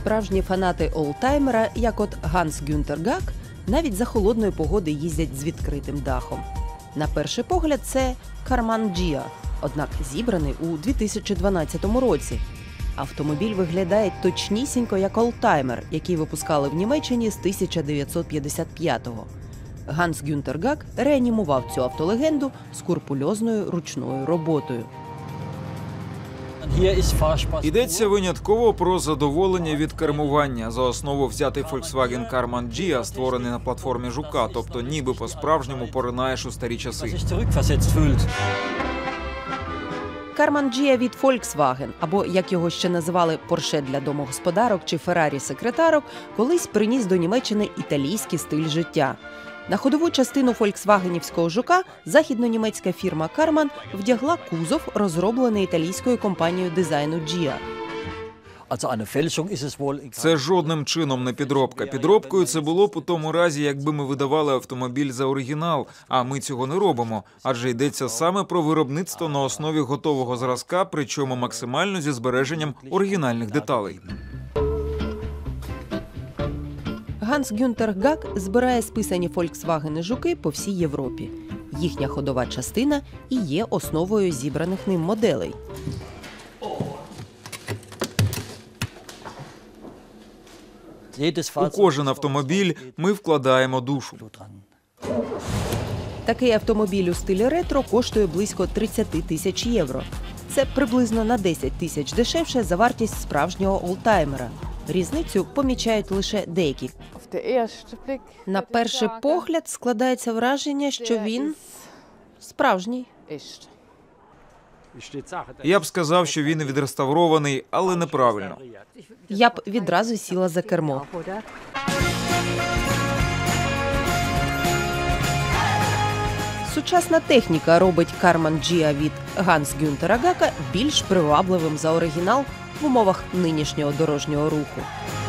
Справжні фанати олдтаймера, як от Ганс Гюнтер Гак, навіть за холодної погоди їздять з відкритим дахом. На перший погляд це Карман Ghia, однак зібраний у 2012 році. Автомобіль виглядає точнісінько як олдтаймер, який випускали в Німеччині з 1955-го. Ганс Гюнтер Гак реанімував цю автолегенду скрупульозною ручною роботою. Йдеться винятково про задоволення від кермування. За основу взятий Volkswagen Karmann Ghia, створений на платформі Жука, тобто ніби по-справжньому поринаєш у старі часи. Карман Ghia від Volkswagen, або, як його ще називали, Porsche для домогосподарок чи Ferrari-секретарок, колись приніс до Німеччини італійський стиль життя. На ходову частину фольксвагенівського жука західнонімецька фірма Карман вдягла кузов, розроблений італійською компанією дизайну Ghia. Це жодним чином не підробка. Підробкою це було б у тому разі, якби ми видавали автомобіль за оригінал, а ми цього не робимо, адже йдеться саме про виробництво на основі готового зразка, причому максимально зі збереженням оригінальних деталей. Ганс Гюнтер Гак збирає списані Volkswagen-жуки по всій Європі. Їхня ходова частина і є основою зібраних ним моделей. У кожен автомобіль ми вкладаємо душу. Такий автомобіль у стилі ретро коштує близько 30 тисяч євро. Це приблизно на 10 тисяч дешевше за вартість справжнього олдтаймера. Різницю помічають лише деякі. На перший погляд складається враження, що він справжній. Я б сказав, що він відреставрований, але неправильно. Я б відразу сіла за кермо. Сучасна техніка робить Карман Ghia від Ганс Гюнтера Гака більш привабливим за оригінал в умовах нинішнього дорожнього руху.